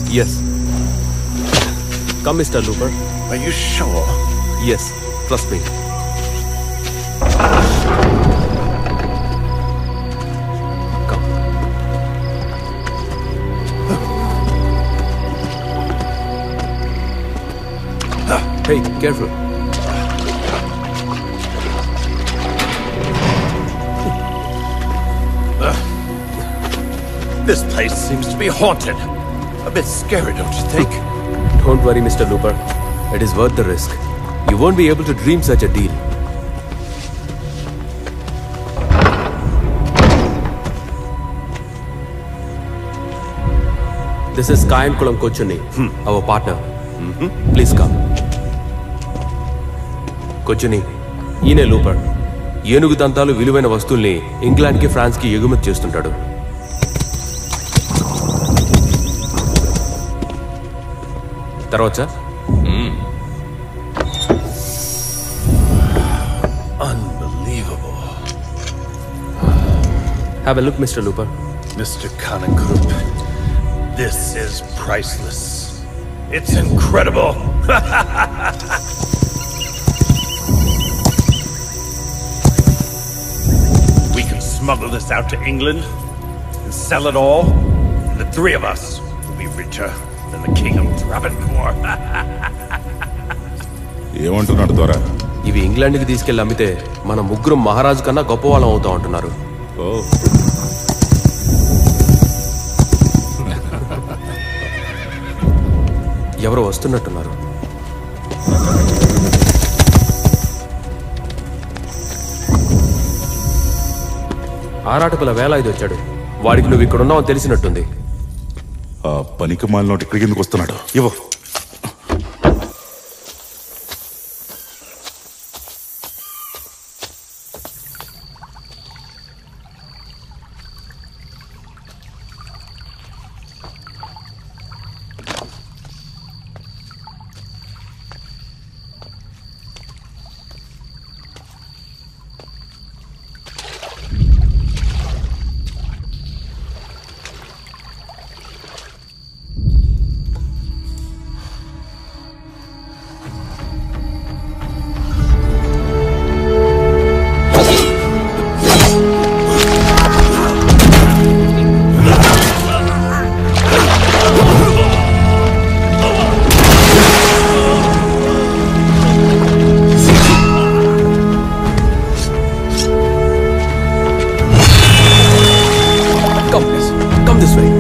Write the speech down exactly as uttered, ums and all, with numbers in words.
Yes. Come, Mister Looper. Are you sure? Yes, trust me. Come. Hey, careful. This place seems to be haunted. A bit scary, don't you think? Don't worry, Mister Looper. It is worth the risk. You won't be able to dream such a deal. This is Kayankulam Kochunni, hmm. our partner. Mm-hmm. Please come. Kochunni, ఈయనే Looper. ఏనుగు దంతాలు విలువైన వస్తువుల్ని ఇంగ్లాండ్కి ఫ్రాన్స్కి ఎగుమతి చేస్తుంటాడు. తర్వాత sir Unbelievable. Have a look, Mister Looper. Mister Kanakrup, this is priceless. It's incredible. We can smuggle this out to England and sell it all, and the three of us will be richer than the king of Travancore. ఏమంటున్నాడు దొర? ఇవి ఇంగ్లాండ్కి తీసుకెళ్లి అమ్మితే మన ముగ్గురు మహారాజు కన్నా గొప్ప వాళ్ళం అవుతాం అంటున్నారు. ఎవరో వస్తున్నట్టున్నారు. ఆరాటకుల వేలాయుధి వచ్చాడు. వాడికి నువ్వు ఇక్కడ ఉన్నావు తెలిసినట్టుంది. ఆ పనికి మాలినోటి ఇక్కడికి ఎందుకు వస్తున్నాడు? ఇవ్వ. Come this way.